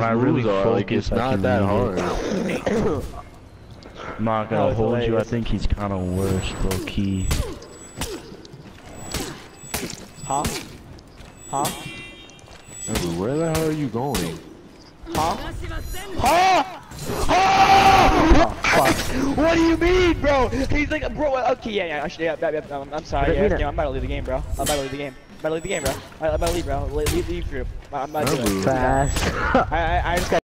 moves are. Like, it's not that hard. I'm not gonna hold you. I think he's kind of worse, low key. Huh? Huh? Dude, where the hell are you going? Huh? Huh? Oh! Fuck. What do you mean, bro? He's like, bro. Okay, yeah. I'm sorry. Yeah, I'm about to leave the game, bro. I'm about to leave the game. I'm about to leave, bro. I'm about to leave, bro. Leave group. I'm about to do it. Fast. I just got.